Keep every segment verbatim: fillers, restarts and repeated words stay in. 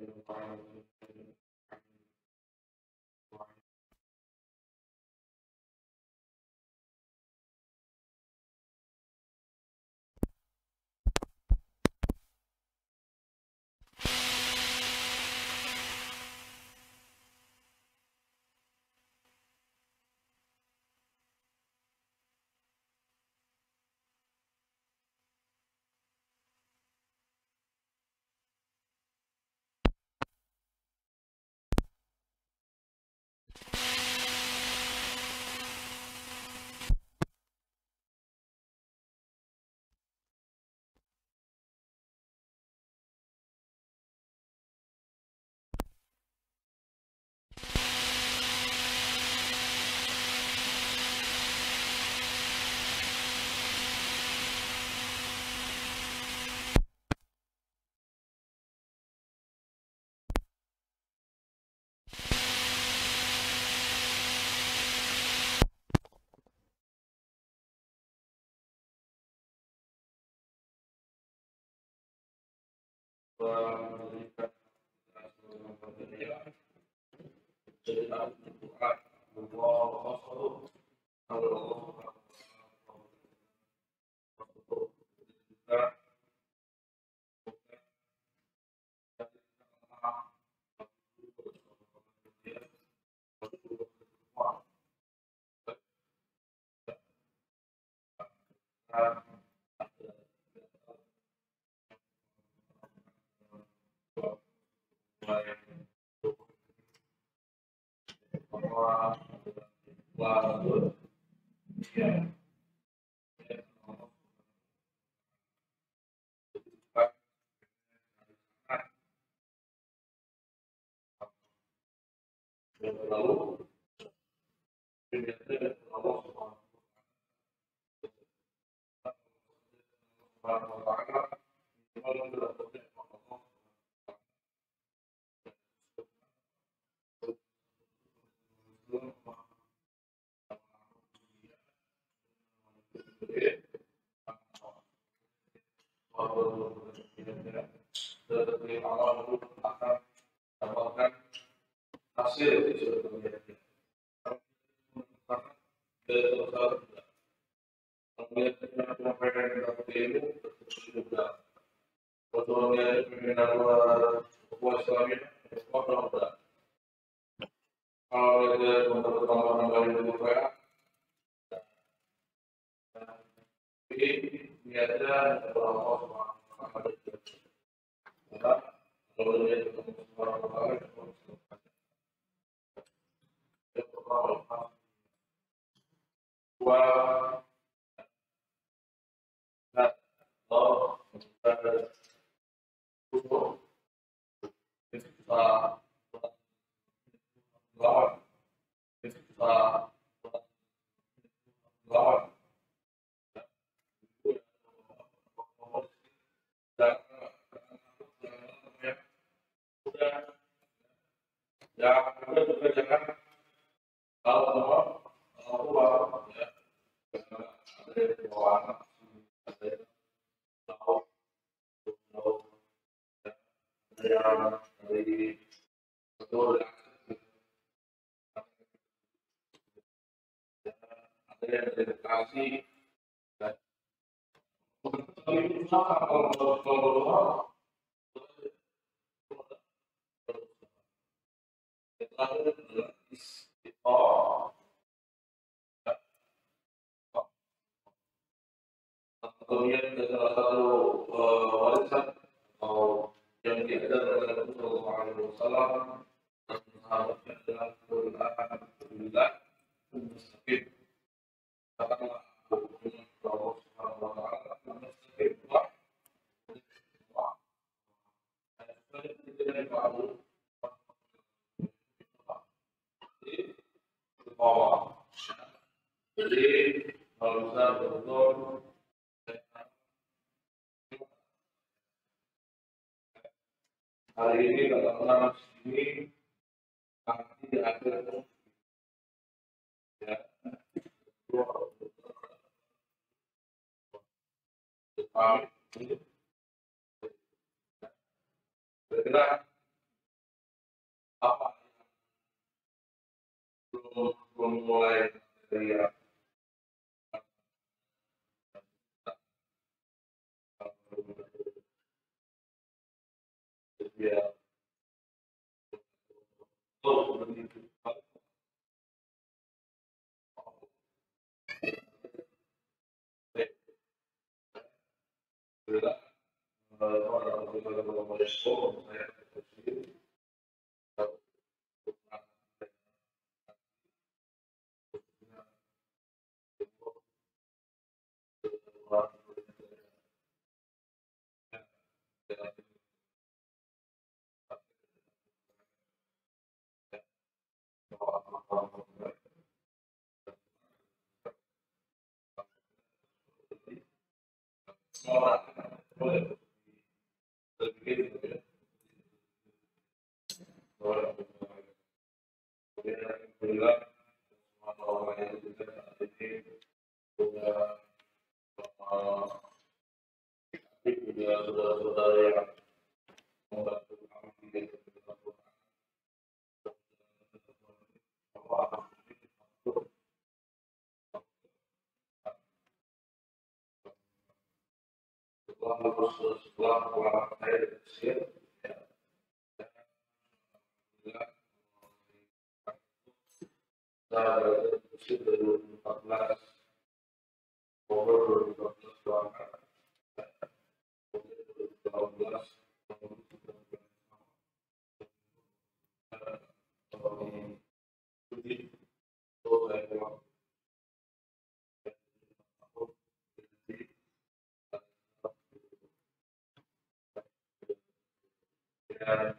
Lalu dapatkan hasil kemudian salah satu warisan atau yang diajarkan oleh Rasulullah shallallahu alaihi wasallam dan sahabatnya adalah Quran Alhamdulillah mustaqim. Katakanlah dengan Allah Subhanahu wa taala mustaqim wa jadi kalau bisa betul hari ini kalau teman ini nanti di akhir ya kami kira belum mulai dari ya oh begitu saudara-saudara yang membantu kami setelah lulus setelah pulang saya dari Mesir ya saya dari Mesir dari dua ribu empat belas Oktober dua ribu empat belas berangkat dua ribu delapan belas jadi terus saya pulang dan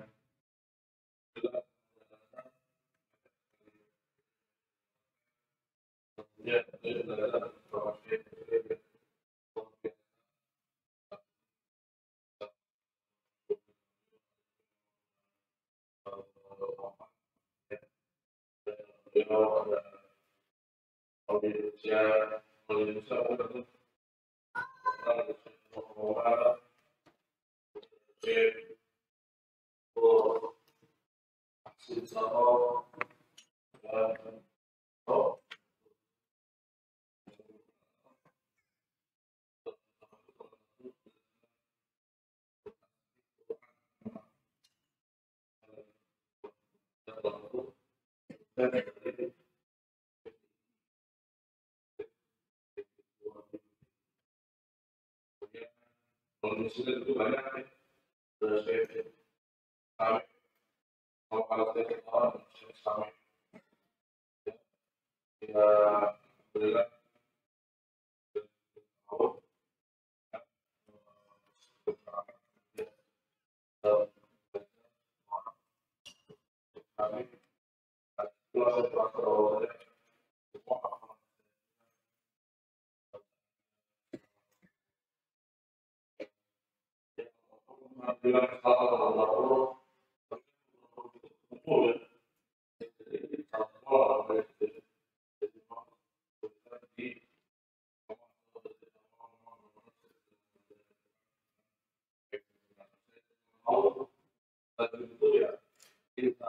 ya itu adalah informasi Indonesia Indonesia itu orang aksi sama oh Indonesia itu banyak ya terus kami kalau kalau saya orang kami ya berilah kami proses proses bilang salah kalau kumpul jadi salah di mau tadi itu ya kita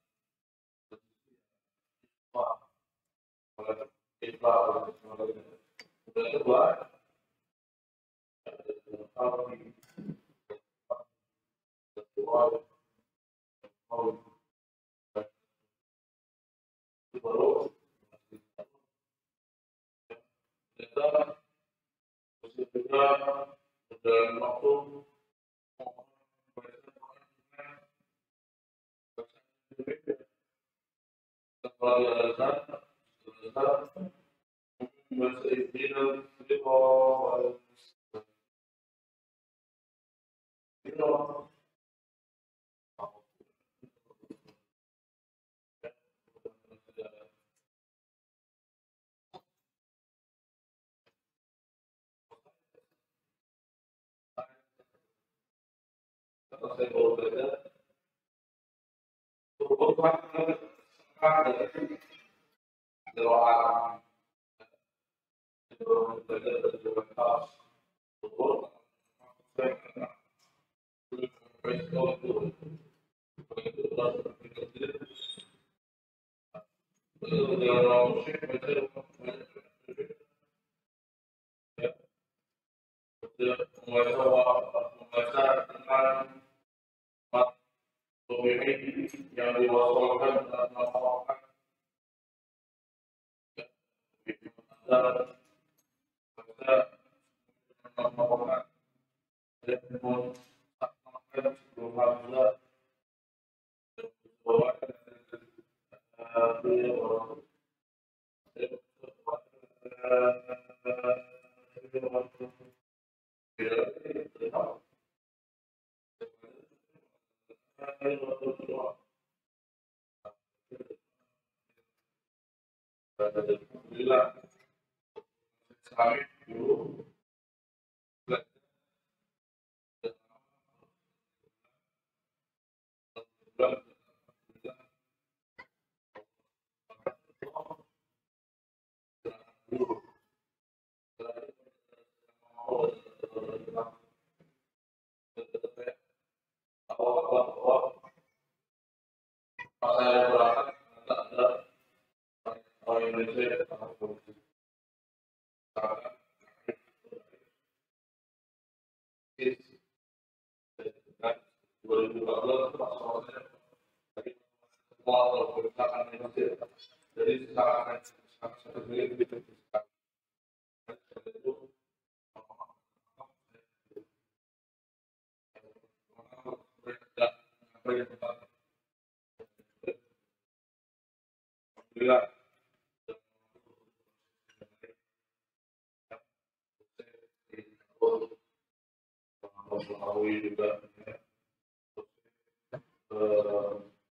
wah kalau kita udah kedua kalau di kedua mau baru kita mesti juga dalam waktu setelah diadakan selesai bahasa Inggris itu itu selesai bekerja berubah dari doa itu bekerja dari doa berubah itu membaca tentang pemimpin yang diwasolkan dan melaporkan dan melaporkan dan melaporkan sebelum Hamzah bahwa Alhamdulillah kami dulu saya berangkat ada orang Indonesia dua ribu empat belas jadi sangat sangat sangat begitu Alhamdulillah mengetahui juga ya, eh,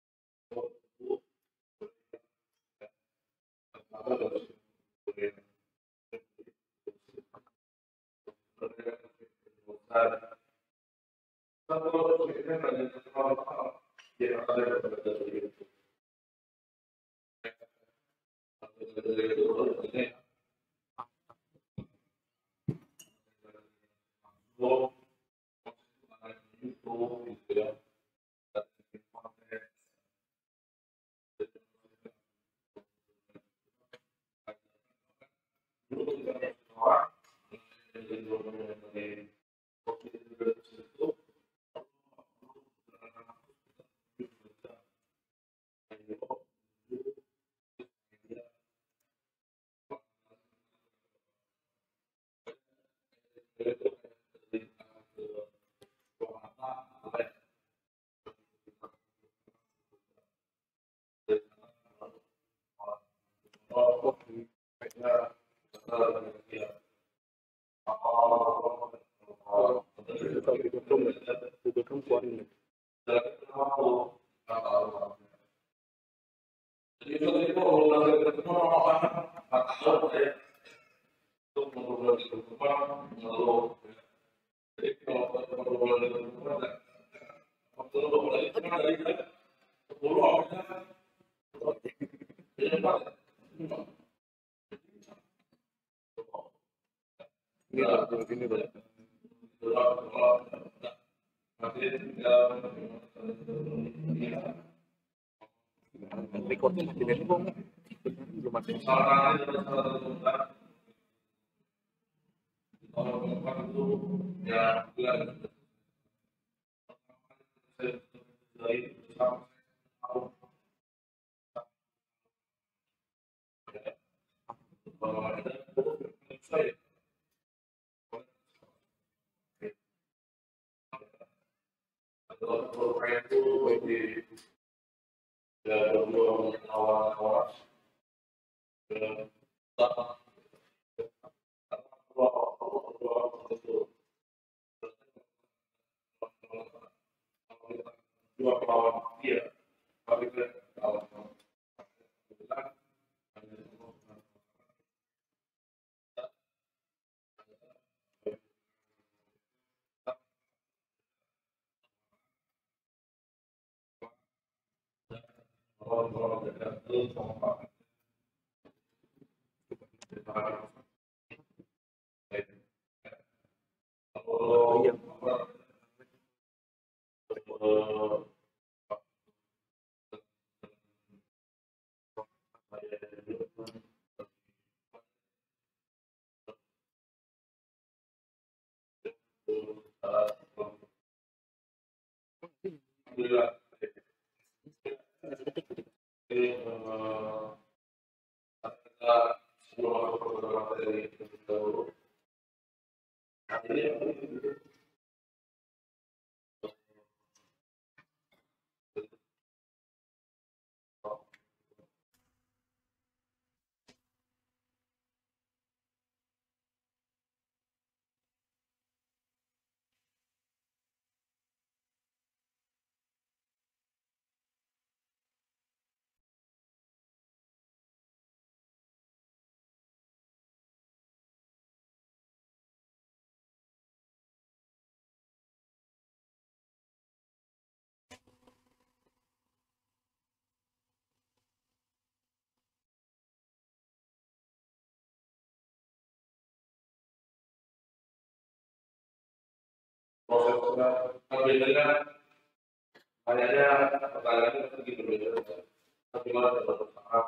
Recordnya masih dari belum? Belum masih. Oh, iya. eh, kita sebelum masuk ke dalam materi terlebih dahulu. Nah, ini yang prosesnya berbeda, kayaknya pertanyaannya sedikit berbeda. Tapi malah tidak bersamaan.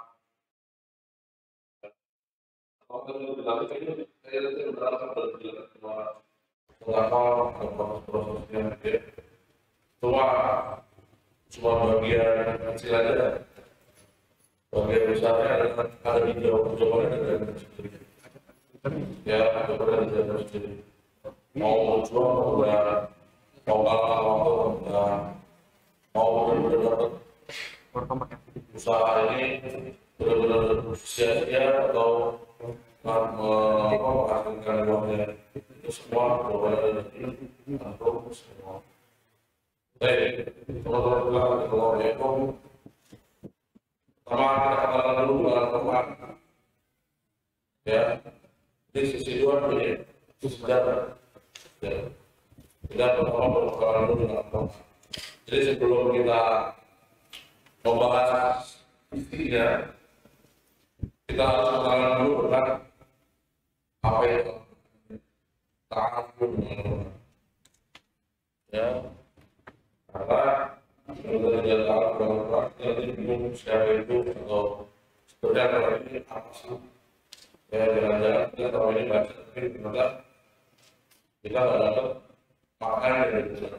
Kalau kita dilakukan ini, saya tidak berasa berbeda semua mengapa proses-prosesnya ya. Cuma cuma bagian kecil aja. Bagian besarnya adalah ada di jawab jawabannya dengan sendiri. Ya, jawabannya dengan sendiri. Mau berjuang mau enggak, mau kalah mau enggak, mau benar-benar usaha ini benar-benar sia-sia atau menghasilkan uangnya, itu semua jawabannya dari semua. Baik, teman-teman, assalamualaikum. Pertama kita katakan dulu dalam Quran, ya, di sisi dua ini sisi sejarah. Ya. Tidak pertama berkenalan dulu dengan Quran. Jadi sebelum kita membahas isinya, kita harus mengenal dulu tentang apa itu ta'aruf dengan Quran. Ya, karena kalau tidak ta'aruf dengan Quran, kita nanti bingung siapa itu atau seperti apa ini apa sih? Ya, jangan-jangan kita tahu ini baca, tapi ternyata kita nggak dapat makna dari itu.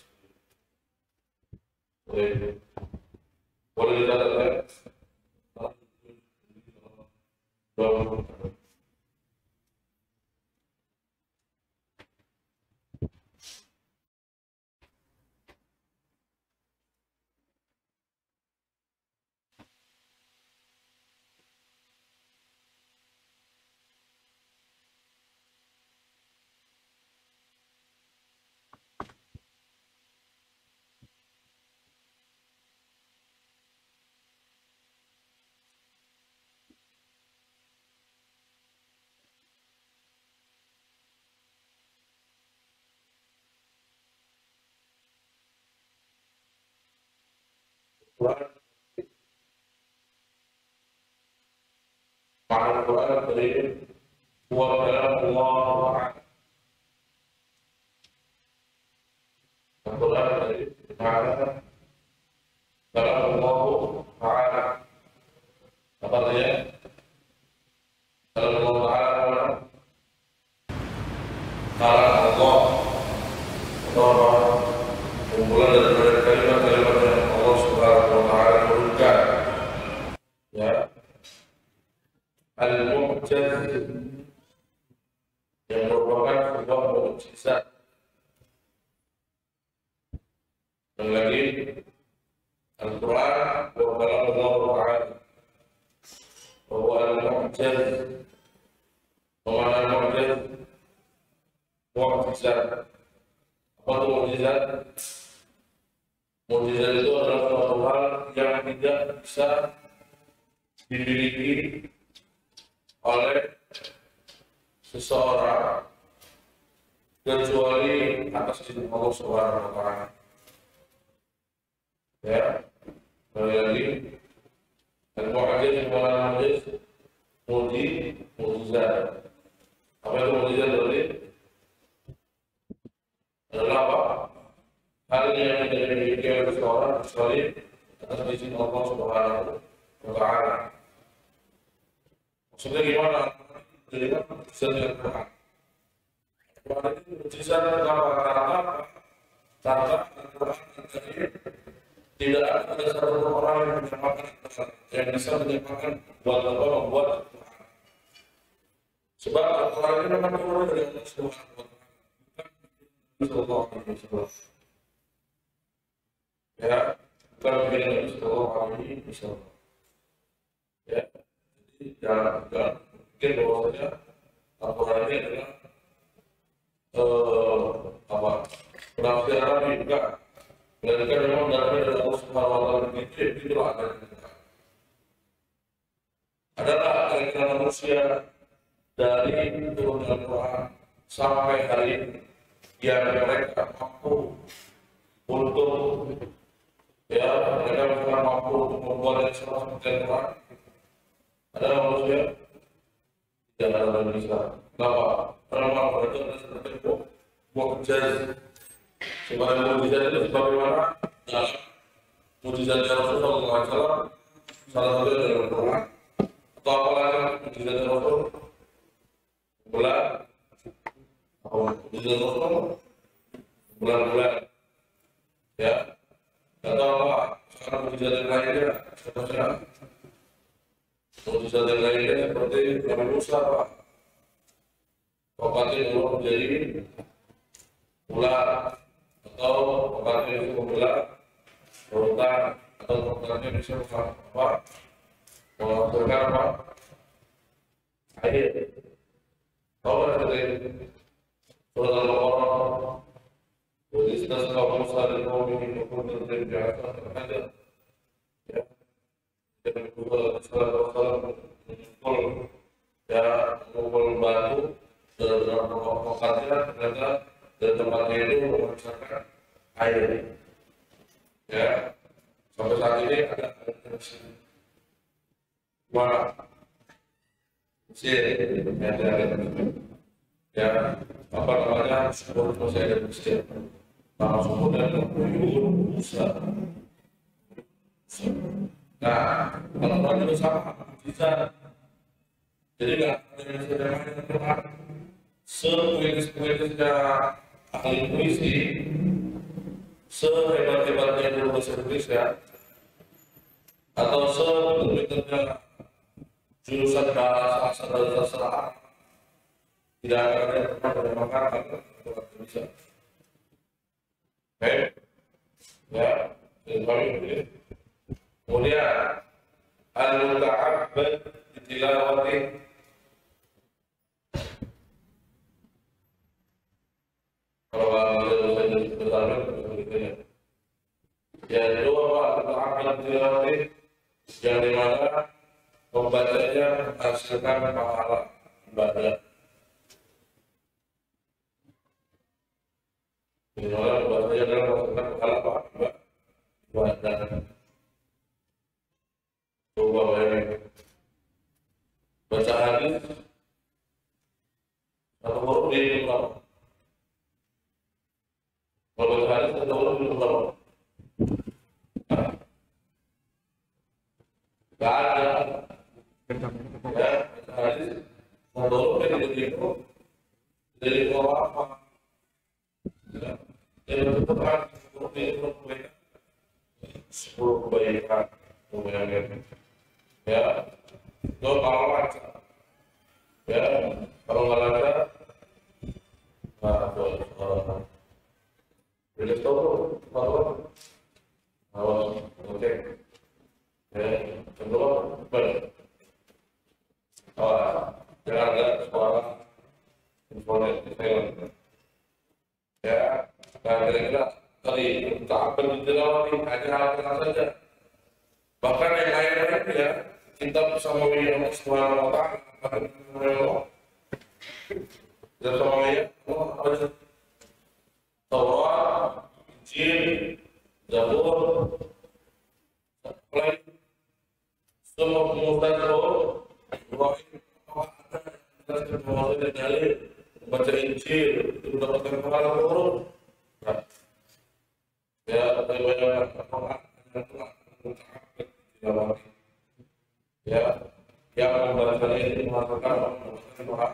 Boleh, boleh kita lihat. Makna Quran dari wa kalamullah. Quran dari makna kalamullah ta'ala. Apa artinya? Kalamullah ta'ala kalam Allah atau kumpulan dari kalimat-kalimat yang Allah Subhanahu wa ta'ala turunkan. Ya. Al-Mu'jaz yang merupakan sebuah mukjizat. Dan lagi Al-Quran wa kalamullah ta'ala bahwa al-mu'jaz pemanahan mu'jaz mukjizat. Apa itu mukjizat? Mukjizat itu adalah suatu hal yang tidak bisa dimiliki oleh seseorang kecuali atas izin Allah Subhanahu wa ta'ala. Ya, kembali lagi al-mu'jiz wa al-mu'jiz muji mukjizat. Apa itu mukjizat berarti? Adalah apa? Hal yang tidak dimiliki oleh seseorang kecuali atas izin Allah Subhanahu wa ta'ala. Maksudnya gimana? Jadi kan mukjizat yang Quran. Quran itu mukjizat apa? Karena karena Al-Quran dari Tidak ada satu orang yang menyamakan yang bisa menyamakan buat apa membuat Al-Quran. Sebab Al-Quran ini memang turun dari Allah Subhanahu wa Ta'ala. Sallallahu alaihi wasallam. Ya, bukan dari Nabi Sallallahu alaihi wasallam. Ya, jadi jangan jangan pikir bahwasanya Al-Quran ini adalah eh, apa penafsiran Nabi, bukan. Melainkan memang dalamnya dari Allah Subhanahu wa Ta'ala itu itulah ada adalah kira-kira manusia dari turunan Al-Quran sampai hari ini yang mereka mampu untuk ya mereka bukan mampu untuk membuat yang sama seperti Al-Quran adalah manusia tidak ada dalam Islam. Kenapa? Karena Al-Quran itu adalah seperti buah kejadian. Sebagai mujizat itu sebagaimana dalam mujizatnya Rasulullah shallallahu alaihi wasallam salah satu dari Al-Quran atau apalagi mujizatnya Rasul bulan mujizat Rasul bulan-bulan ya atau apa sekarang mujizat yang lainnya seterusnya mujizat yang lainnya seperti Nabi Musa Pak wafatnya Allah menjadi ular atau obatnya itu membelah rotan atau obatnya bisa apa menghasilkan apa air tahu nggak seperti itu surat Al-Baqarah jadi sudah sekali Musa dan kaum ini berkumpul dari biasa ada ya dan kedua Rasulullah mengumpul ya mengumpul batu dan provokasinya ternyata dan tempatnya itu menghasilkan air ya sampai saat ini ada dua Mesir ya apa namanya sumur Mesir dan Mesir nama sumurnya Uyun Musa. Nah kalau itu sama bisa jadi nggak ada sederhana yang tepat sepulis-pulisnya ahli puisi sehebat-hebatnya guru bahasa Indonesia atau sebetulnya jurusan bahasa asal dan sastra tidak akan ada yang pernah menyamakan Al-Quran Indonesia. Oke, ya, ini. Kemudian al-muta'abbad bitilawati kalau bahasa Indonesia besar begitu ya. Yang kedua apa al-muta'abbad bitilawati yang dimana pembacanya menghasilkan pahala ibadah. Ini orang bahasanya adalah menghasilkan pahala apa? Ibadah. Coba bayangin. Baca hadis satu huruf di berapa? Kalau baca hadis satu huruf di berapa? Gak ada. Ya, baca hadis satu huruf di berapa? Dari berapa apa? Ya, dari berapa? Huruf di berapa? Sepuluh kebaikan. Bayangin. Ya, itu kalau lancar. Ya, kalau nggak lancar, nah, tuh, boleh tahu, tahu, awas, oke. Ya, kedua, benar. Awas, jangan ada suara informasi saya. Ya, nah kira-kira tadi untuk apa dijelaskan hanya hal-hal saja. Bahkan yang lain-lain ya, kitab Samawiyah Allah Subhanahu wa Ta'ala, kitab Samawiyah Allah ada Taurat, Injil, Zabur, lain semua pengurusan Taurat, Ibrahim, ada ada dalil baca Injil itu mendapatkan pahala turun. Ya, tapi banyak orang yang ya, yang membaca ini mengatakan mengatakan bahwa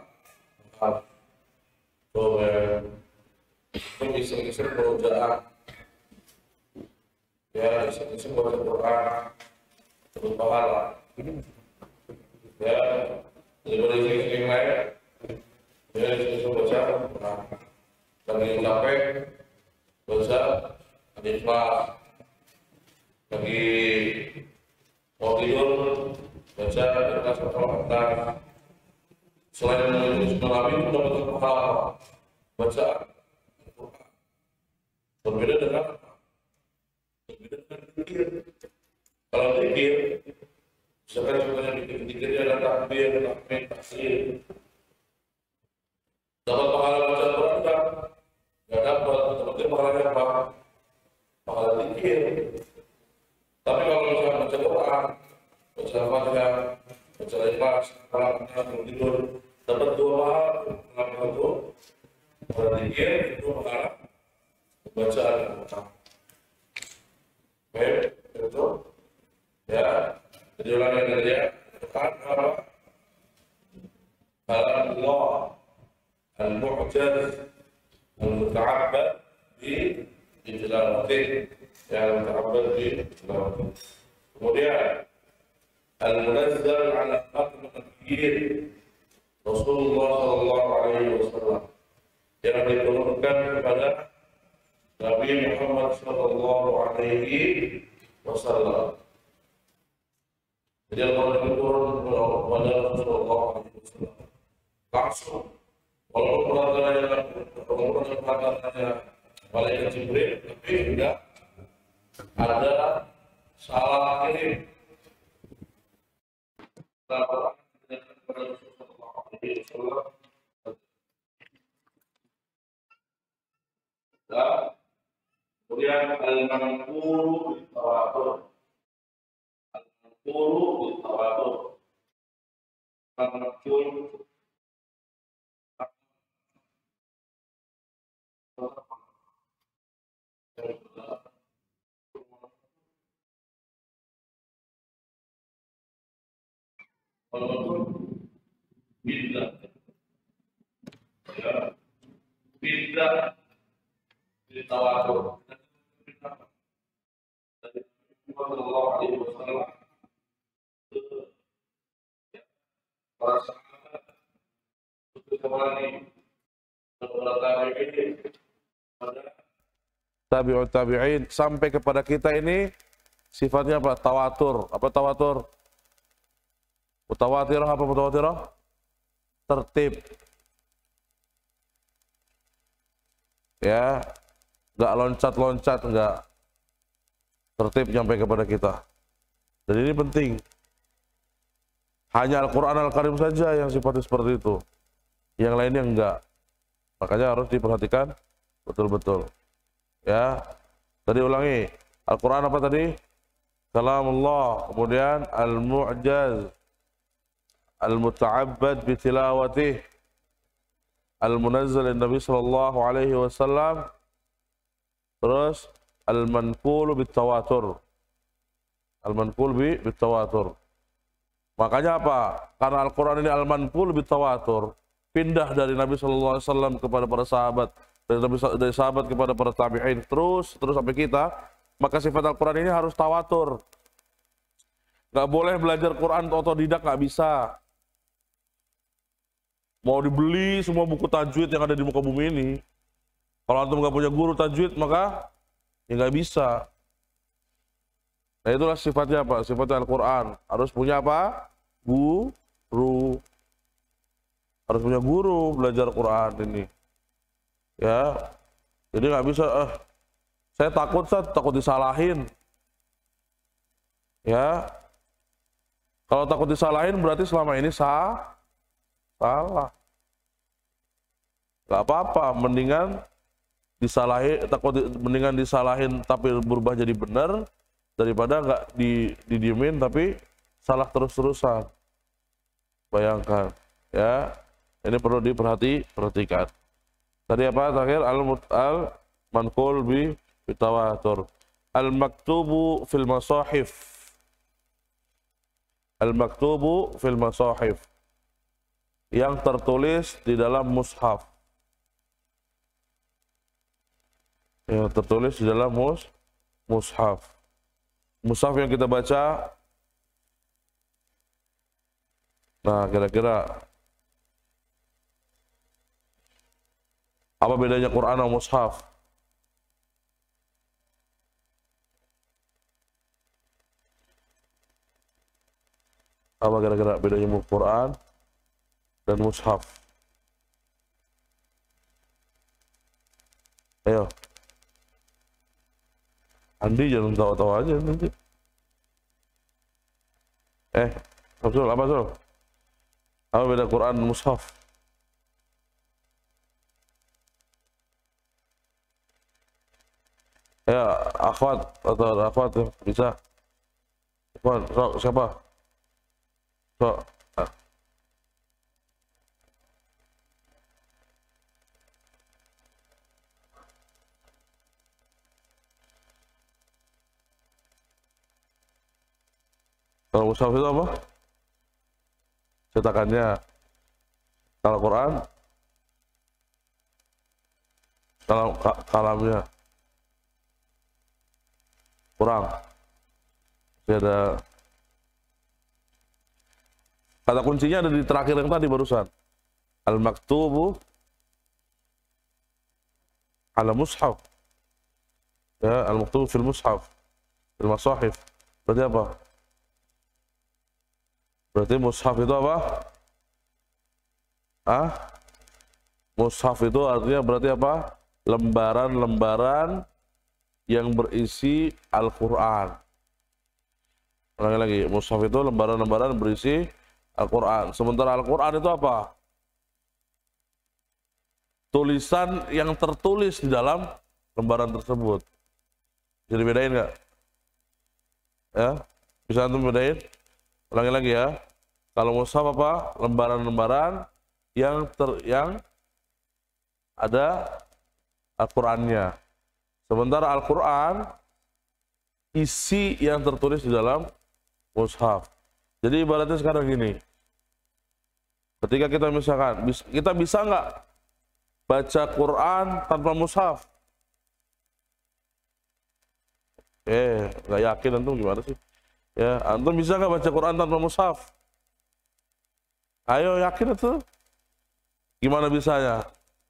bahwa itu bisa-bisa perubahan ya, bisa baca Quran berpahala. Ya, daripada sering-sering lain, ya sering baca Quran. Lagi capek, baca Al-Ikhlas. Lagi mau tidur, baca Al-Ikhlas atau Al-Nas. Selain menulis Nabi itu dapat pahala baca Al-Quran. Berbeda dengan berbeda dengan zikir. Kalau zikir, misalkan contohnya zikirnya ada takbir, tahmid, tahsin. Dapat pahala baca Al-Quran enggak? Enggak dapat. Tapi pahalanya apa? Pahala zikir. Tapi kalau misalkan baca Quran, baca Al-Fatihah, baca Al-Ikhlas, kalau tidur, dapat dua pahala. Dapat itu pahala zikir, itu pahala baca Al-Quran. Baik, itu ya. Jadi ulangi dari ya. Quran apa? Kalamullah al-mu'jaz al-muta'abbad bi tilawatih, ya al-muta'abbad bi tilawatih. Kemudian al-munazzal ala khatm al-nabiyyin Rasulullah sallallahu alaihi wasallam, yang diturunkan kepada Nabi Muhammad sallallahu alaihi wasallam. Jadi Al-Quran turun kepada Rasulullah alaihi wasallam langsung, walaupun peraturannya walaupun peraturannya malaikat Jibril, tapi juga ada salah kirim. Al-Quran kepada Rasulullah alaihi wasallam. Dan kemudian al-manqulu bil-tawatur. Al-manqulu bil-tawatur. Al-manqulu billah, ya, billah tawatur. Dari Rasulullah alaihi wasallam para sahabat itu kembali kepada tabi'in, pada tabi'ut tabi'in sampai kepada kita ini sifatnya apa? Tawatur. Apa tawatur? Mutawatirah apa mutawatirah? Tertib. Ya, nggak loncat-loncat, nggak, tertib sampai kepada kita. Dan ini penting. Hanya Al-Quran Al-Karim saja yang sifatnya seperti itu. Yang lainnya enggak. Makanya harus diperhatikan betul-betul. Ya, tadi ulangi. Al-Quran apa tadi? Kalamullah. Kemudian Al-Mu'jaz, Al-Muta'abbad bitilawatih, Al-Munazzal Nabi sallallahu alaihi wasallam. Terus Al-Manqulu bit-tawatur. Al-Manqul bit-tawatur. Makanya apa? Karena Al-Quran ini Al-Manqul bit-tawatur, pindah dari Nabi sallallahu alaihi wasallam kepada para sahabat, dari, Nabi, dari sahabat kepada para tabi'in, terus terus sampai kita, maka sifat Al-Quran ini harus tawatur. Gak boleh belajar Quran otodidak, gak bisa. Mau dibeli semua buku tajwid yang ada di muka bumi ini, kalau antum gak punya guru tajwid, maka ya gak bisa. Nah itulah sifatnya apa? Sifatnya Al-Quran. Harus punya apa? Guru. Harus punya guru belajar Quran ini. Ya. Jadi nggak bisa, eh, saya takut, saya takut disalahin. Ya. Kalau takut disalahin berarti selama ini sah, salah. Gak apa-apa, mendingan disalahin, takut mendingan disalahin tapi berubah jadi benar, daripada nggak di, didiemin tapi salah terus-terusan. Bayangkan, ya, ini perlu diperhati, perhatikan. Tadi apa terakhir? Al-Manqul bi bitawatur. Al-maktubu fil masahif. Al-maktubu fil masahif. Yang tertulis di dalam mushaf. Yang tertulis di dalam mus, mushaf. mushaf yang kita baca, nah kira-kira apa bedanya Quran sama mushaf? Apa kira-kira bedanya Quran dan mushaf? Ayo. Andi jangan tawa-tawa aja nanti. Eh, Absul, apa Absul? Apa beda Quran dan mushaf? Ya, akhwat atau akhwat bisa. Akhwat, sok, siapa? Sok. Ah. Kalau mushaf itu apa? Cetakannya. Kalau Quran, kalau kalamnya kurang. Masih ada kata kuncinya ada di terakhir yang tadi barusan. Al-maktubu ala mushaf. Ya, al-maktubu fil mushaf. Fil masahif. Berarti apa? Berarti mushaf itu apa? Ah? Mushaf itu artinya berarti apa? Lembaran-lembaran yang berisi Al-Quran. Ulangi lagi, mushaf itu lembaran-lembaran berisi Al-Quran. Sementara Al-Quran itu apa? Tulisan yang tertulis di dalam lembaran tersebut. Jadi bedain nggak? Ya, bisa antum bedain? Ulangi lagi ya. Kalau mushaf apa? Lembaran-lembaran yang ter yang ada Al-Qurannya. Sementara Al-Quran isi yang tertulis di dalam mushaf. Jadi ibaratnya sekarang gini. Ketika kita misalkan, kita bisa nggak baca Quran tanpa mushaf? Eh, nggak yakin antum gimana sih? Ya, antum bisa nggak baca Quran tanpa mushaf? Ayo yakin itu? Gimana bisanya?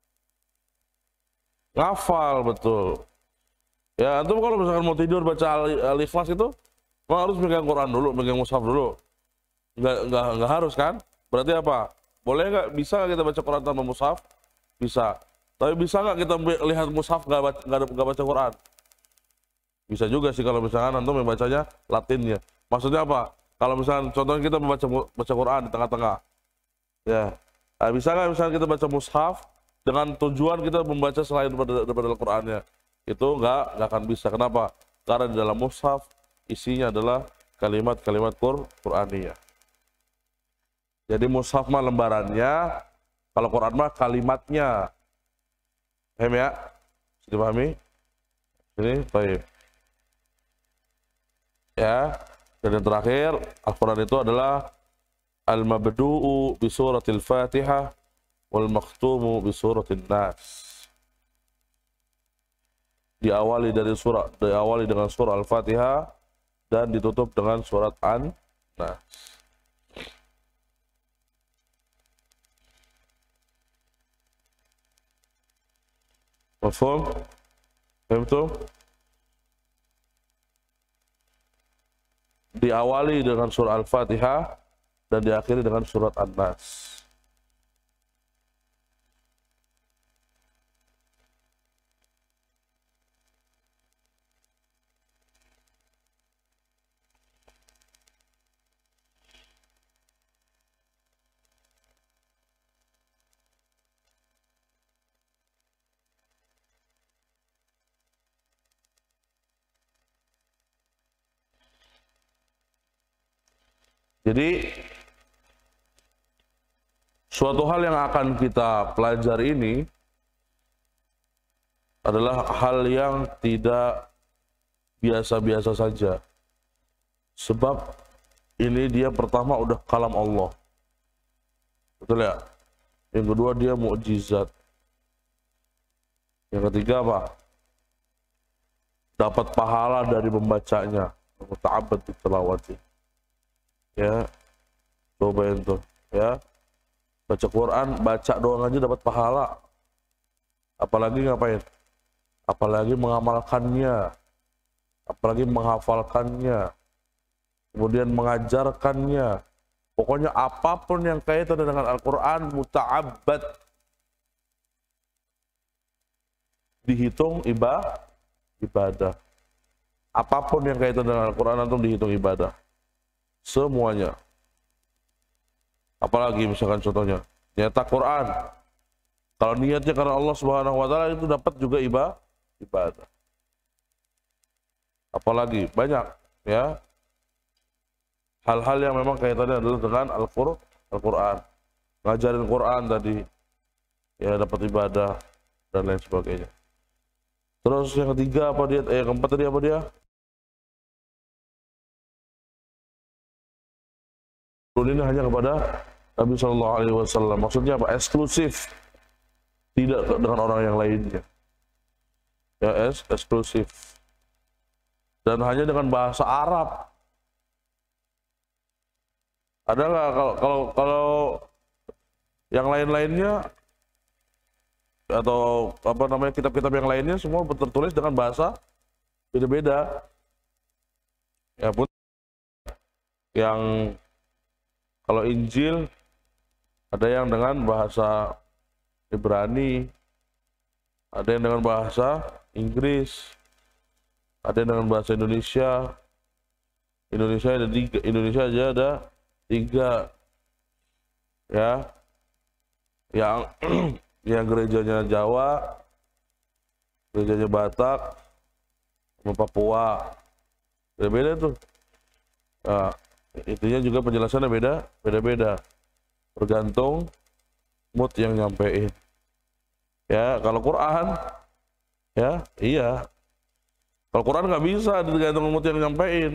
Ngafal betul. Ya, antum kalau misalkan mau tidur baca Al-Ikhlas itu, memang harus megang Quran dulu, megang mushaf dulu. Nggak, nggak, nggak harus kan? Berarti apa? Boleh nggak? Bisa nggak kita baca Quran tanpa mushaf? Bisa. Tapi bisa nggak kita lihat mushaf nggak baca, nggak baca Quran? Bisa juga sih kalau misalkan antum membacanya Latinnya. Maksudnya apa? Kalau misalkan contohnya kita membaca baca Quran di tengah-tengah, ya, nah, bisa nggak misalkan kita baca mushaf dengan tujuan kita membaca selain daripada, daripada Al-Qurannya? Itu nggak nggak akan bisa. Kenapa? Karena di dalam mushaf isinya adalah kalimat-kalimat Qur'aniyah. Jadi mushaf mah lembarannya, kalau Quran mah kalimatnya. Paham ya? Sudah dipahami? Ini baik. Ya, dan yang terakhir, Al-Quran itu adalah al-mabdu'u bi suratil Fatihah wal makhtumu bi suratin Nas. Diawali dari surah, diawali dengan surah Al-Fatihah dan ditutup dengan surat An-Nas. Mafhum? Paham tuh? Diawali dengan surah Al-Fatihah dan diakhiri dengan surat An-Nas. Jadi suatu hal yang akan kita pelajari ini adalah hal yang tidak biasa-biasa saja. Sebab ini dia pertama udah kalam Allah. Betul ya? Yang kedua dia mukjizat. Yang ketiga apa? Dapat pahala dari membacanya. muta'abbad bitilawati. Ya, cobain tuh, ya. Baca Quran, baca doang aja dapat pahala. Apalagi ngapain? Apalagi mengamalkannya, apalagi menghafalkannya, kemudian mengajarkannya. Pokoknya apapun yang kaitan dengan Al-Quran, muta'abbad, dihitung ibadah. ibadah. Apapun yang kaitan dengan Al-Quran itu dihitung ibadah. Semuanya. Apalagi misalkan contohnya, nyetak Quran. Kalau niatnya karena Allah Subhanahu wa taala itu dapat juga ibadah. ibadah. Apalagi banyak ya hal-hal yang memang kaitannya adalah dengan Al-Qur'an, Al-Quran. Ngajarin Quran tadi ya dapat ibadah dan lain sebagainya. Terus yang ketiga apa dia? Eh, yang keempat tadi apa dia? Ini hanya kepada Nabi Shallallahu Alaihi Wasallam. Maksudnya apa? Eksklusif, tidak dengan orang yang lainnya. Ya, es, eksklusif. Dan hanya dengan bahasa Arab. Ada nggak kalau kalau kalau yang lain-lainnya atau apa namanya kitab-kitab yang lainnya semua tertulis dengan bahasa beda-beda. Ya pun yang kalau Injil ada yang dengan bahasa Ibrani, ada yang dengan bahasa Inggris, ada yang dengan bahasa Indonesia. Indonesia ada tiga, Indonesia aja ada tiga, ya, yang yang gerejanya Jawa, gerejanya Batak, sama Papua, beda-beda tuh. Nah, intinya juga penjelasannya beda, beda-beda, tergantung mood yang nyampein. Ya, kalau Quran, ya, iya. Kalau Quran nggak bisa tergantung mood yang nyampein.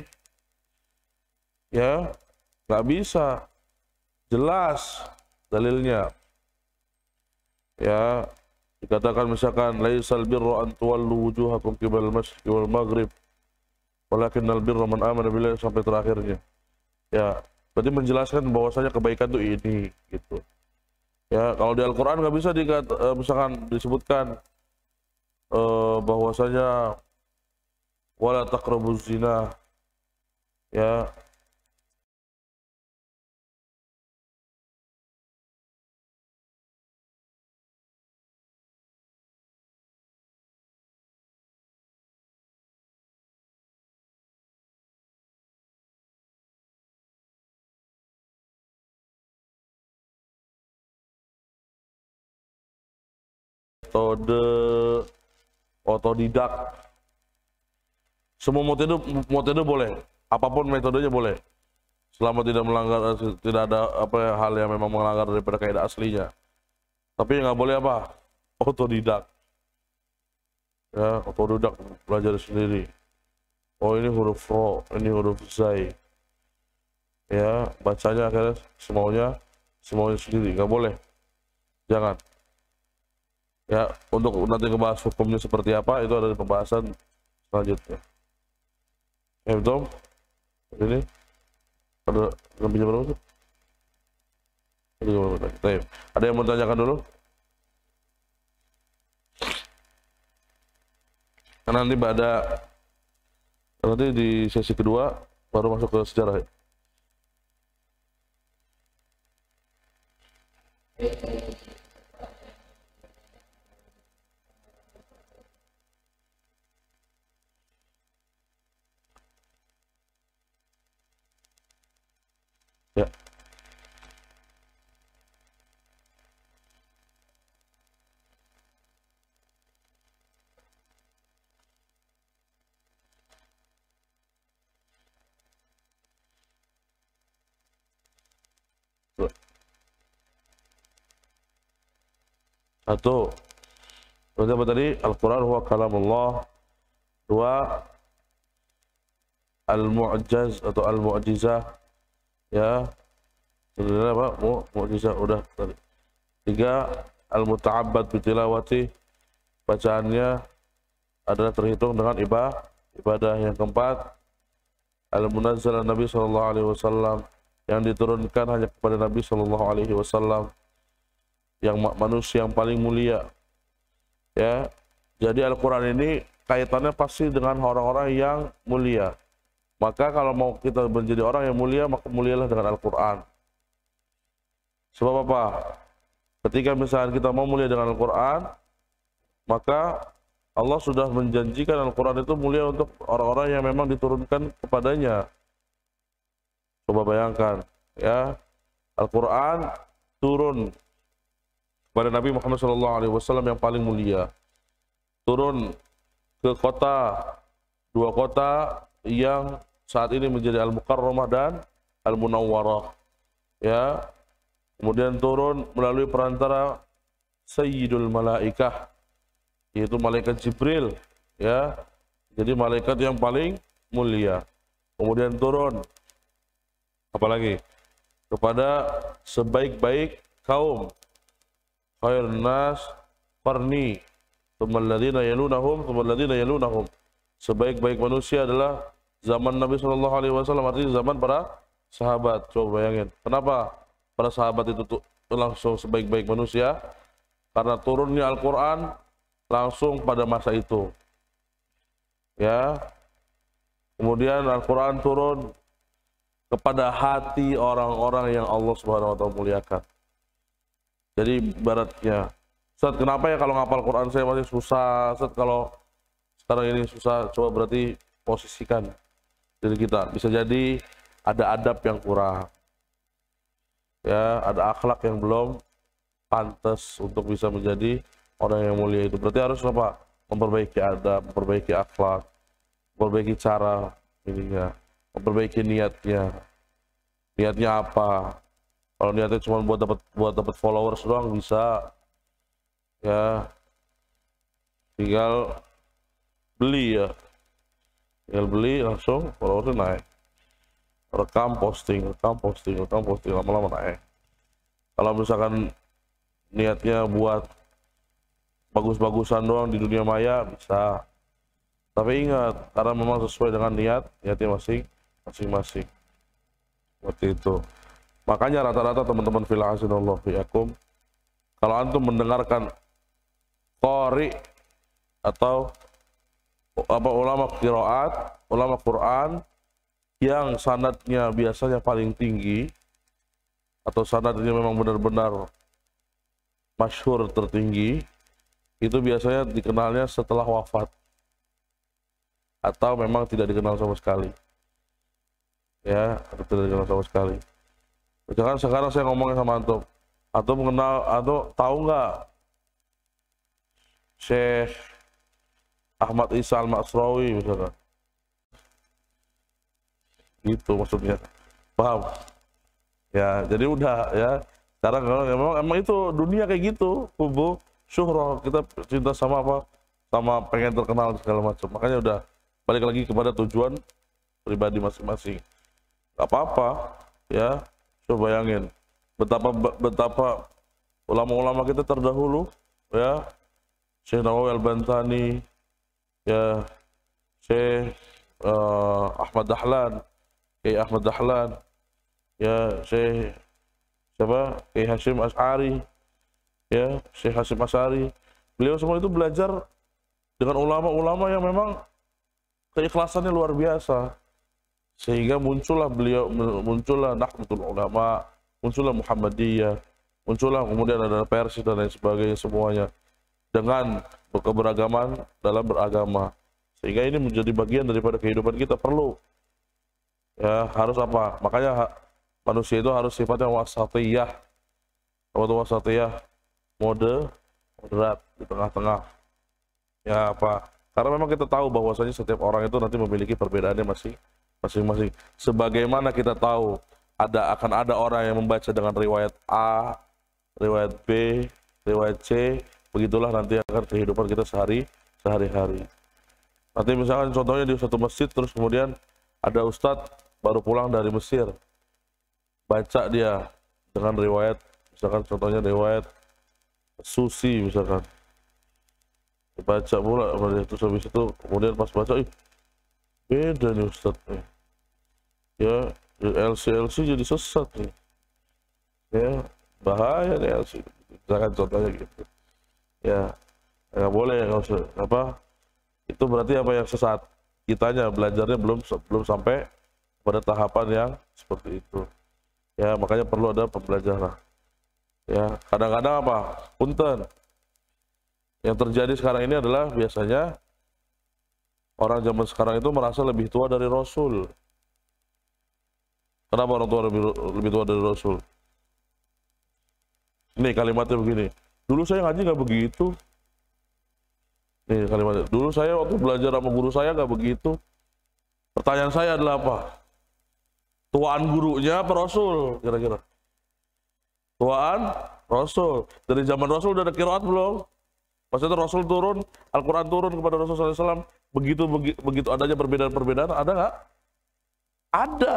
Ya, nggak bisa. Jelas dalilnya. Ya, dikatakan misalkan laisal birra an tuwallu wujuhakum qibala al-masyriqi wal maghrib walakinnal birra man amana billahi sampai terakhirnya. Ya, berarti menjelaskan bahwasanya kebaikan itu ini gitu. Ya, kalau di Al-Qur'an nggak bisa dikata, misalkan disebutkan uh, bahwasanya wala taqrabuz zina. Ya, metode otodidak. Semua metode metode boleh, apapun metodenya boleh, selama tidak melanggar, tidak ada apa ya, hal yang memang melanggar daripada kaidah aslinya. Tapi nggak boleh apa? Otodidak. Ya, otodidak belajar sendiri. Oh ini huruf ro, ini huruf zai. Ya, bacanya akhirnya semaunya, semaunya sendiri, nggak boleh. Jangan. Ya, untuk nanti ngebahas hukumnya seperti apa itu ada di pembahasan selanjutnya. Ya, betul. Ini ada lebihnya berapa tuh? Ada yang mau tanyakan dulu? Karena nanti pada nanti di sesi kedua baru masuk ke sejarah. Ya. Ya. Satu, berarti apa tadi? Al-Quran huwa kalamullah. Dua, al-mu'jaz atau al-mu'jizah. Ya, sebenarnya apa? Mu, mu'jizah udah tadi. Tiga, al-muta'abbad bitilawati. Bacaannya adalah terhitung dengan ibadah. Ibadah yang keempat, al-munazzal Nabi sallallahu alaihi wasallam, yang diturunkan hanya kepada Nabi sallallahu alaihi wasallam, yang manusia yang paling mulia. Ya. Jadi Al-Qur'an ini kaitannya pasti dengan orang-orang yang mulia. Maka kalau mau kita menjadi orang yang mulia, maka mulialah dengan Al-Qur'an. Sebab apa? Ketika misalnya kita mau mulia dengan Al-Qur'an, maka Allah sudah menjanjikan Al-Quran itu mulia untuk orang-orang yang memang diturunkan kepadanya. Coba bayangkan, ya, Al-Quran turun kepada Nabi Muhammad shallallahu alaihi wasallam yang paling mulia. Turun ke kota, dua kota yang saat ini menjadi Al-Mukarramah dan Al-Munawwarah. Ya, kemudian turun melalui perantara Sayyidul Malaikah, yaitu malaikat Jibril, ya. Jadi malaikat yang paling mulia. Kemudian turun apalagi kepada sebaik-baik kaum, khairun nas qarni, tsummal ladzina yalunahum, tsummal ladzina yalunahum. Sebaik-baik manusia adalah zaman Nabi sallallahu alaihi wasallam, artinya zaman para sahabat. Coba bayangin, kenapa para sahabat itu tuh langsung sebaik-baik manusia? Karena turunnya Al-Qur'an langsung pada masa itu. Ya. Kemudian Al-Qur'an turun kepada hati orang-orang yang Allah Subhanahu wa taala muliakan. Jadi ibaratnya, Ustaz, kenapa ya kalau ngapal Quran saya masih susah? Ustaz, kalau sekarang ini susah, coba berarti posisikan diri kita. Bisa jadi ada adab yang kurang. Ya, ada akhlak yang belum pantas untuk bisa menjadi orang yang mulia itu. Berarti harus apa? Memperbaiki adab, memperbaiki akhlak, memperbaiki cara ininya, memperbaiki niatnya. Niatnya apa? Kalau niatnya cuma buat dapat buat dapat followers doang bisa, ya. Tinggal beli ya, tinggal beli langsung followersnya naik. Rekam posting, rekam posting, rekam posting, lama-lama naik. Kalau misalkan niatnya buat bagus-bagusan doang di dunia maya bisa. Tapi ingat, karena memang sesuai dengan niat, niatnya masing-masing. Seperti itu. Makanya rata-rata teman-teman fil hasanallahu fiyakum, kalau antum mendengarkan qari atau apa ulama qiraat, ulama Quran yang sanadnya biasanya paling tinggi atau sanadnya memang benar-benar masyhur tertinggi, itu biasanya dikenalnya setelah wafat atau memang tidak dikenal sama sekali, ya, atau tidak dikenal sama sekali. Misalkan sekarang saya ngomongin sama antum, antum mengenal atau tahu nggak Syekh Ahmad Isa Al-Ma'srawi misalkan, gitu maksudnya, paham? Ya, jadi udah ya. Sekarang kalau memang emang itu dunia kayak gitu, kubu syuhrah, kita cinta sama apa, sama pengen terkenal segala macam. Makanya udah balik lagi kepada tujuan pribadi masing-masing. Gak apa-apa, ya. Coba bayangin betapa betapa ulama-ulama kita terdahulu, ya, Syekh Nawawi Al-Bantani, ya, Syekh uh, Ahmad Dahlan, Syekh Ahmad Dahlan, ya, Syekh siapa, Syekh Hashim Asy'ari, ya, Syekh Hashim Asy'ari. Beliau semua itu belajar dengan ulama-ulama yang memang keikhlasannya luar biasa, sehingga muncullah beliau, muncullah Nahdlatul Ulama, muncullah Muhammadiyah, muncullah kemudian ada Persis dan lain sebagainya semuanya dengan keberagaman dalam beragama, sehingga ini menjadi bagian daripada kehidupan kita. Perlu, ya, harus apa? Makanya manusia itu harus sifatnya wasatiyah. Apa itu wasatiyah? Mode moderat, di tengah-tengah. Ya apa? Karena memang kita tahu bahwasanya setiap orang itu nanti memiliki perbedaannya masing masing-masing. Sebagaimana kita tahu ada akan ada orang yang membaca dengan riwayat A, riwayat B, riwayat C, begitulah nanti akan kehidupan kita sehari sehari-hari. Nanti misalkan contohnya di satu masjid, terus kemudian ada ustadz baru pulang dari Mesir, baca dia dengan riwayat, misalkan contohnya riwayat Susi misalkan, baca pula, terus habis itu kemudian pas baca, ih beda nih ustadz nih, Ya, L C L C jadi sesat nih. Ya, bahaya nih L C. Misalkan contohnya gitu. Ya, nggak boleh nggak usah apa. Itu berarti apa yang sesat? Kitanya belajarnya belum belum sampai pada tahapan yang seperti itu. Ya, makanya perlu ada pembelajaran. Ya, kadang-kadang apa? Punten. Yang terjadi sekarang ini adalah biasanya orang zaman sekarang itu merasa lebih tua dari Rasul. Kenapa orang tua lebih, lebih tua dari Rasul? Ini kalimatnya begini. Dulu saya ngaji nggak begitu. Nih kalimatnya. Dulu saya waktu belajar sama guru saya nggak begitu. Pertanyaan saya adalah apa? Tuaan gurunya apa Rasul? Kira-kira. Tuaan Rasul. Dari zaman Rasul udah ada qiraat belum? Maksudnya Rasul turun, Al-Quran turun kepada Rasulullah shallallahu alaihi wasallam, begitu, begitu, begitu adanya perbedaan-perbedaan, ada nggak? Ada.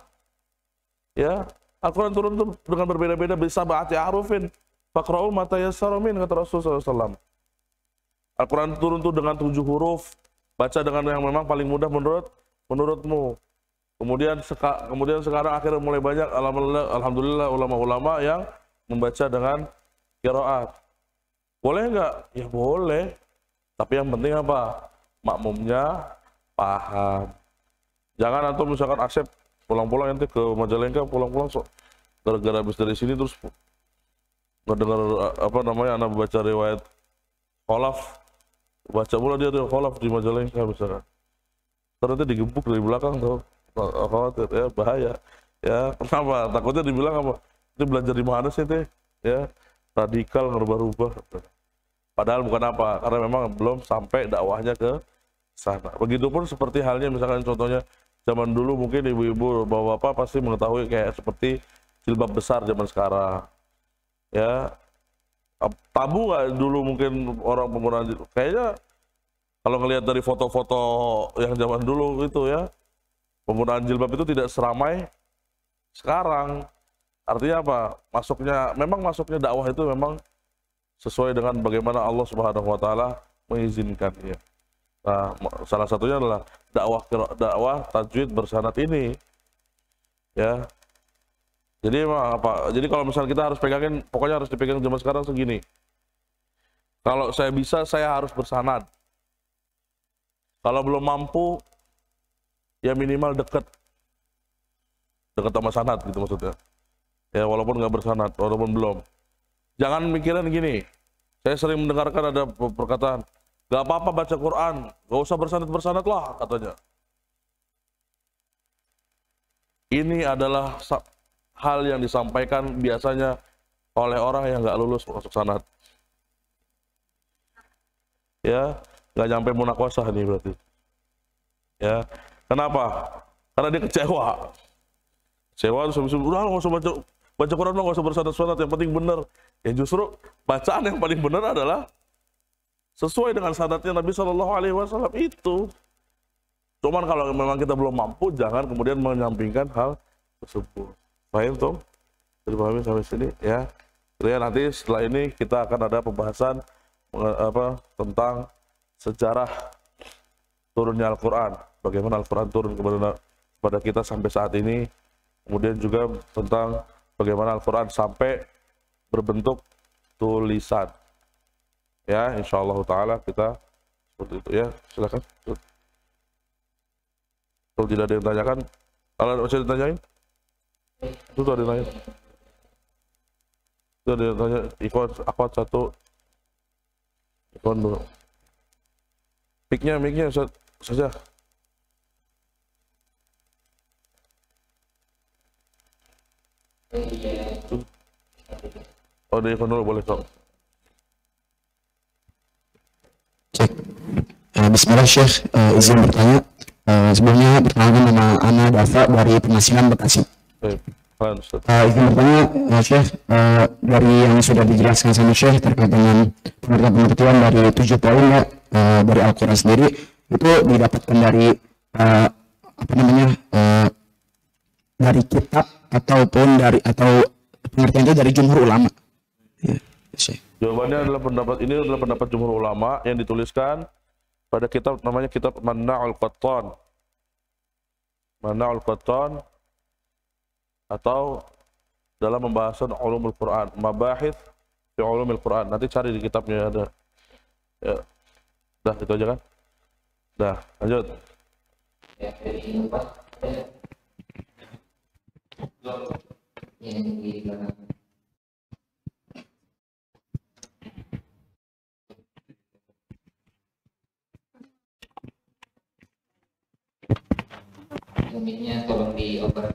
Ya, Al-Quran turun tuh dengan berbeda-beda, bisa ba'ati arufin, fakra'u ma tayassara min, kata Rasulullah shallallahu alaihi wasallam. Al-Quran turun tuh dengan tujuh huruf, baca dengan yang memang paling mudah menurut menurutmu. Kemudian, seka, kemudian sekarang akhirnya mulai banyak, alhamdulillah, alhamdulillah ulama-ulama yang membaca dengan qiraat. Boleh nggak? Ya boleh. Tapi yang penting apa? Makmumnya paham. Jangan antum misalkan Asep pulang-pulang nanti ke Majalengka, pulang-pulang so, gara-gara habis dari sini terus nggak dengar apa namanya anak baca riwayat Kholaf, baca pula dia riwayat Kholaf di Majalengka misalkan. Ternyata digebuk dari belakang tuh, khawatir ya, bahaya. Ya kenapa? Takutnya dibilang apa? Ini belajar di mana sih teh? Ya. Radikal ngerubah-rubah. Padahal bukan apa, karena memang belum sampai dakwahnya ke sana. Begitupun seperti halnya misalkan contohnya zaman dulu mungkin ibu-ibu, bapak-bapak pasti mengetahui kayak seperti jilbab besar zaman sekarang. Ya, tabu nggak dulu mungkin orang penggunaan jilbab? Kayaknya kalau ngelihat dari foto-foto yang zaman dulu itu ya, penggunaan jilbab itu tidak seramai sekarang. Artinya apa? Masuknya, memang masuknya dakwah itu memang sesuai dengan bagaimana Allah Subhanahu wa taala mengizinkannya. Nah, salah satunya adalah dakwah dakwah tajwid bersanad ini. Ya. Jadi apa? Jadi kalau misalnya kita harus pegangin, pokoknya harus dipegang zaman sekarang segini. Kalau saya bisa, saya harus bersanad. Kalau belum mampu, ya minimal deket. Deket sama sanad gitu maksudnya. Ya walaupun nggak bersanad, walaupun belum. Jangan mikirin gini. Saya sering mendengarkan ada perkataan, nggak apa-apa baca Quran, nggak usah bersanad-bersanad lah katanya. Ini adalah hal yang disampaikan biasanya oleh orang yang nggak lulus masuk sanad. Ya, nggak nyampe munakwasah nih berarti. Ya, kenapa? Karena dia kecewa. Kecewa terus udah nggak usah baca baca Quran, nggak usah bersanad-sanad, yang penting benar. Ya justru bacaan yang paling benar adalah sesuai dengan sanadnya Nabi Shallallahu Alaihi Wasallam itu. Cuman kalau memang kita belum mampu, jangan kemudian menyampingkan hal tersebut. Paham tuh? Dipahami sampai sini ya. Jadi nanti setelah ini kita akan ada pembahasan apa tentang sejarah turunnya Al-Quran, bagaimana Al-Quran turun kepada kepada kita sampai saat ini. Kemudian juga tentang bagaimana Al-Quran sampai berbentuk tulisan. Ya, insya Allah Ta'ala kita seperti itu ya. Silakan. Kalau tidak ada yang tanyakan, kalau masih ditanyain, itu ada yang tanya. Itu ada yang tanya. Ikon akwat satu, ikon dua. Mic-nya, mic-nya saja. Oh, dari ikon dulu boleh kok. Cek. Uh, Bismillah Syekh, uh, izin bertanya. Uh, sebelumnya perkenalkan nama Ana Dafa dari Pengasinan Bekasi. Baik, uh, izin bertanya uh, Syekh, uh, dari yang sudah dijelaskan sama Syekh terkait dengan pengertian-pengertian dari tujuh poin ya, uh, dari Al-Quran sendiri, itu didapatkan dari uh, apa namanya uh, dari kitab ataupun dari atau pengertian itu dari jumhur ulama. Ya, Syekh. Jawabannya adalah pendapat ini adalah pendapat jumhur ulama yang dituliskan pada kitab namanya kitab Manna'ul Qattan. Mana'ul Qattan, atau dalam pembahasan ulumul Quran, mabahith fi ulumul Quran. Nanti cari di kitabnya ada. Ya. Dah, itu aja kan? Dah, lanjut. Ya, dari ini Pak. Ya, di belakang. Mic-nya tolong dioper.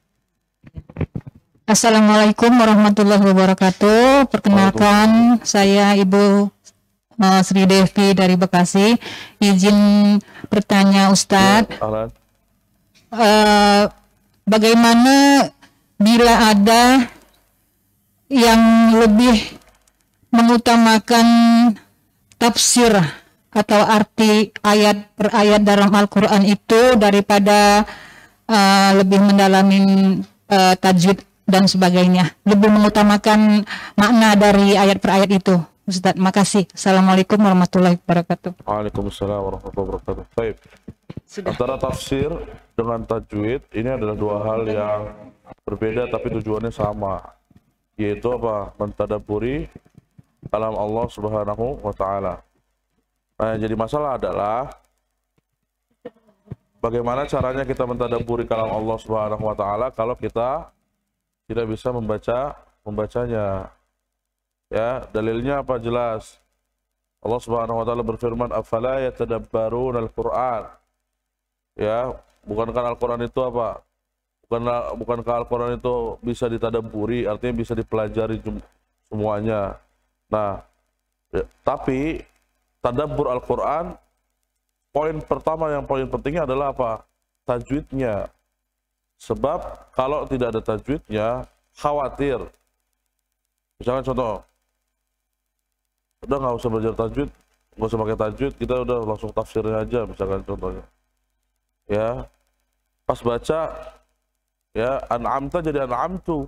Assalamualaikum warahmatullahi wabarakatuh. Perkenalkan, saya Ibu uh, Sri Devi dari Bekasi. Izin bertanya Ustadz, Ahlan. uh, bagaimana bila ada yang lebih mengutamakan tafsir atau arti ayat per ayat dalam Al-Quran itu daripada uh, lebih mendalami uh, tajwid dan sebagainya, lebih mengutamakan makna dari ayat per ayat itu, Ustaz. Makasih. Assalamualaikum warahmatullahi wabarakatuh. Waalaikumsalam warahmatullahi wabarakatuh. Baik. Sudah. Antara tafsir dengan tajwid ini adalah dua hal yang berbeda tapi tujuannya sama, yaitu apa? Mentadabburi kalam Allah Subhanahu wa taala. Nah, yang jadi masalah adalah bagaimana caranya kita mentadabburi kalam Allah Subhanahu wa taala kalau kita tidak bisa membaca membacanya. Ya, dalilnya apa? Jelas. Allah Subhanahu wa taala berfirman, "Afala yatadabbaruna al-Qur'an?" Ya, bukankah Al-Qur'an itu apa? Bukanlah bukankah Al-Qur'an itu bisa ditadabburi, artinya bisa dipelajari semuanya. Nah, ya, tapi tadabbur Al-Qur'an, poin pertama yang poin pentingnya adalah apa? Tajwidnya. Sebab kalau tidak ada tajwidnya, khawatir. Misalkan contoh, udah nggak usah belajar tajwid, nggak usah pakai tajwid, kita udah langsung tafsirnya aja, misalkan contohnya. Ya, pas baca, ya an'amta jadi an'amtu.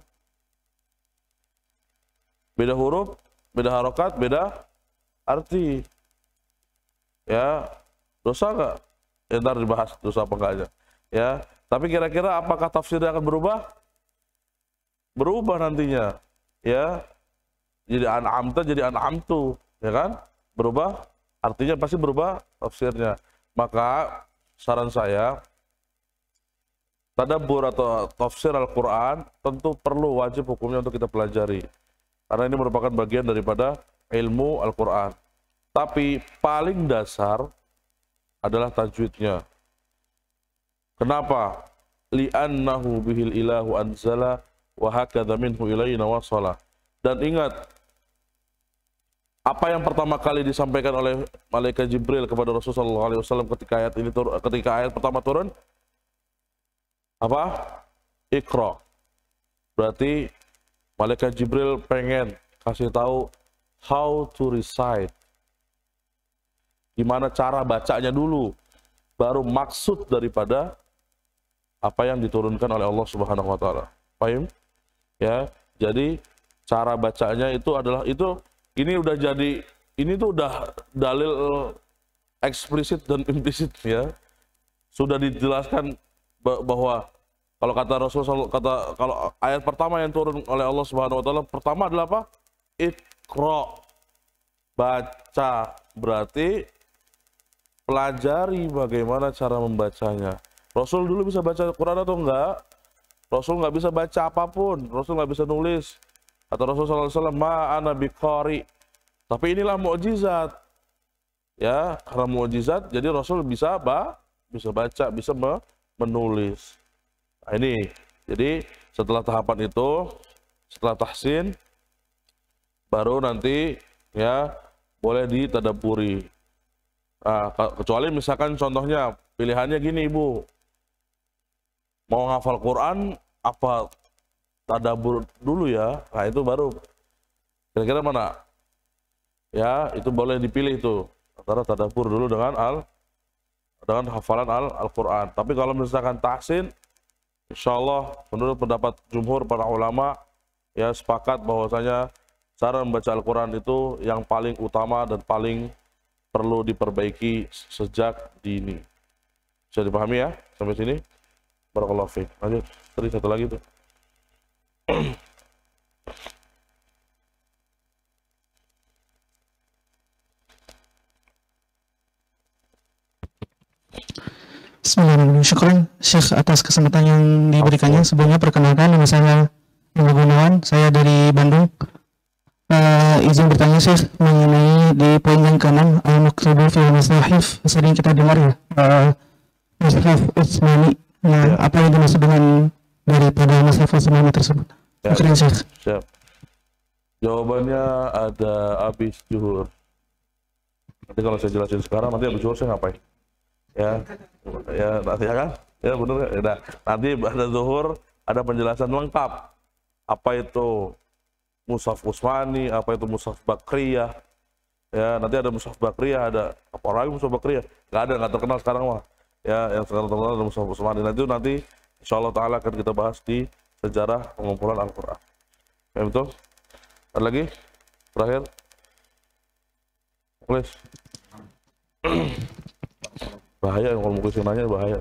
Beda huruf, beda harokat, beda arti. Ya, dosa nggak? Ya, ntar dibahas dosa apa enggaknya. Ya. Tapi kira-kira apakah tafsirnya akan berubah? Berubah nantinya, ya. Jadi an'amta jadi an'amtu, ya kan? Berubah, artinya pasti berubah tafsirnya. Maka saran saya, tadabbur atau tafsir Al-Quran tentu perlu, wajib hukumnya untuk kita pelajari. Karena ini merupakan bagian daripada ilmu Al-Quran. Tapi paling dasar adalah tajwidnya. Kenapa? Li'annahu bihil ilahu anzala wa hakadha minhu ilayna wasala. Dan ingat, apa yang pertama kali disampaikan oleh malaikat Jibril kepada Rasulullah shallallahu alaihi wasallam ketika ayat ini turun, ketika ayat pertama turun? Apa? Iqra. Berarti malaikat Jibril pengen kasih tahu how to recite. Gimana cara bacanya dulu, baru maksud daripada apa yang diturunkan oleh Allah Subhanahu wa taala. Paham? Ya. Jadi cara bacanya itu adalah itu ini udah jadi ini tuh udah dalil eksplisit dan implisit, ya. Sudah dijelaskan bahwa kalau kata Rasul kata kalau ayat pertama yang turun oleh Allah Subhanahu wa taala pertama adalah apa? Iqra. Baca, berarti pelajari bagaimana cara membacanya. Rasul dulu bisa baca Quran atau enggak? Rasul nggak bisa baca apapun. Rasul nggak bisa nulis. Atau Rasul shallallahu alaihi wasallam, ma'ana biqari. Tapi inilah mukjizat. Ya, karena mukjizat, jadi Rasul bisa ba, bisa baca, bisa me, menulis. Nah, ini. Jadi setelah tahapan itu, setelah tahsin, baru nanti ya boleh ditadabburi. Nah, kecuali misalkan contohnya pilihannya gini, Ibu. Mau ngafal Quran apa tadabbur dulu ya? Nah, itu baru kira-kira mana? Ya, itu boleh dipilih tuh antara tadabbur dulu dengan al dengan hafalan al Al-Quran. Tapi kalau misalkan tahsin, insya Allah menurut pendapat jumhur para ulama ya sepakat bahwasanya cara membaca Al-Quran itu yang paling utama dan paling perlu diperbaiki sejak dini. Bisa dipahami ya sampai sini? Barakallahu fiik. Lanjut, tadi satu lagi tuh. Bismillahirrahmanirrahim. Syukran Syekh atas kesempatan yang diberikannya. Sebelumnya perkenalkan nama saya Indra Gunawan, saya dari Bandung. Uh, izin bertanya Syekh mengenai di poin yang keenam al-maktubu fil masahif, sering kita dengar ya uh, Mushaf Utsmani. Nah, Ya. apa yang dimaksud dengan daripada Mushaf Utsmani tersebut? Ya. Syukran Syekh. Siap. Jawabannya ada habis zuhur. Nanti kalau saya jelasin sekarang, nanti habis zuhur saya ngapain? Ya, ya nanti ya kan? Ya benar kan? Ya, nah, nanti ada zuhur ada penjelasan lengkap. Apa itu Mushaf Utsmani, apa itu Mushaf Bakriyah. Ya, nanti ada Mushaf Bakriyah, ada apa lagi Mushaf Bakriyah? Nggak ada, nggak terkenal sekarang mah. Ya, yang sekarang terkenal ada Mushaf Utsmani. Nanti nanti insyaallah taala akan kita bahas di sejarah pengumpulan Al-Qur'an. Ya betul? Ada lagi? Terakhir? Please. Bahaya kalau muklis yang nanya, bahaya.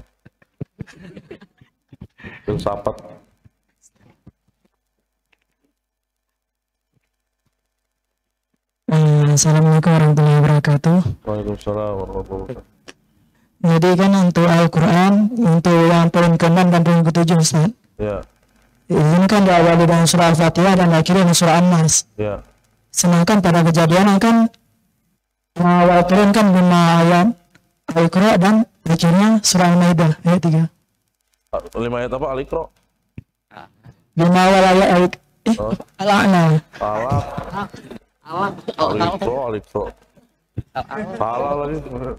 Yang sapat. Uh, Assalamualaikum warahmatullahi wabarakatuh. Waalaikumsalam warahmatullahi wabarakatuh. Jadi kan untuk Al-Quran, untuk yang poin keenam dan poin ketujuh Ustaz, Ya, ini kan diawali dengan surah Al-Fatihah dan akhirnya dengan surah An-Nas. ya, Sedangkan pada kejadian kan awal turun kan lima ayat Al-Qur'an dan akhirnya surah Al-Maidah ayat tiga. lima ayat apa? Al-Iqra. Lima awal ayat Al- eh, Oh. Al-A'la. Alaq. Al-Iqra, Al-Iqra. Salah lagi.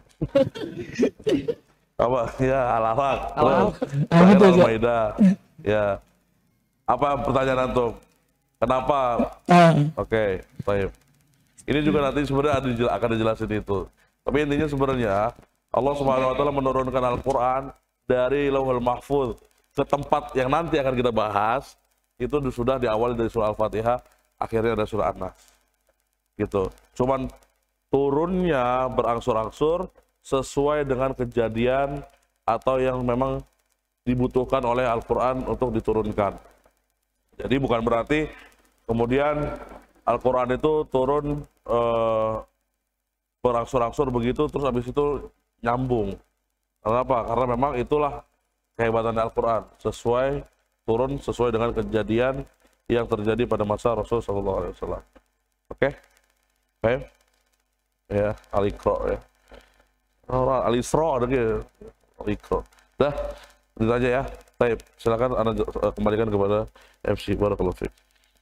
Apa? Ya, Al-Alaq. Terus, Ah, terakhir gitu, ya. Al-Maidah. Ya. Apa pertanyaan antum? Kenapa? Ah, Oke, baik. Ini juga nanti sebenarnya ada dijel- akan dijelasin itu. Tapi intinya sebenarnya Allah Subhanahu wa taala menurunkan Al-Qur'an dari Lauhul Mahfuz ke tempat yang nanti akan kita bahas, itu sudah diawali dari surah Al-Fatihah, akhirnya ada surah An-Nas. Gitu. Cuman turunnya berangsur-angsur sesuai dengan kejadian atau yang memang dibutuhkan oleh Al-Qur'an untuk diturunkan. Jadi bukan berarti kemudian Al-Quran itu turun eh, berangsur-angsur begitu, terus habis itu nyambung. Kenapa? Karena memang itulah kehebatan Al-Quran, sesuai turun sesuai dengan kejadian yang terjadi pada masa Rasul Shallallahu Alaihi Wasallam. Oke, oke, ya Al-Iqra ya, oh, Al-Isra ada gitu, Al-Iqra. Dah, itu aja ya. Baik, silakan Anda eh, kembalikan kepada M C. Barakallahu fiik.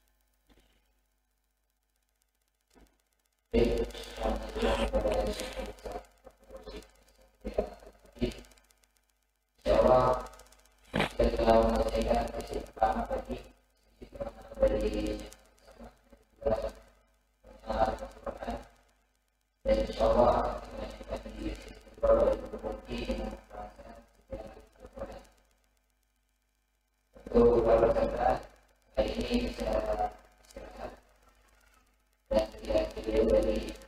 Insyaallah kita telah menyelesaikan kesimpulan tadi dari dan insyaallah kita di beberapa bukti untuk para peserta hari ini bisa istirahat dan tidak dari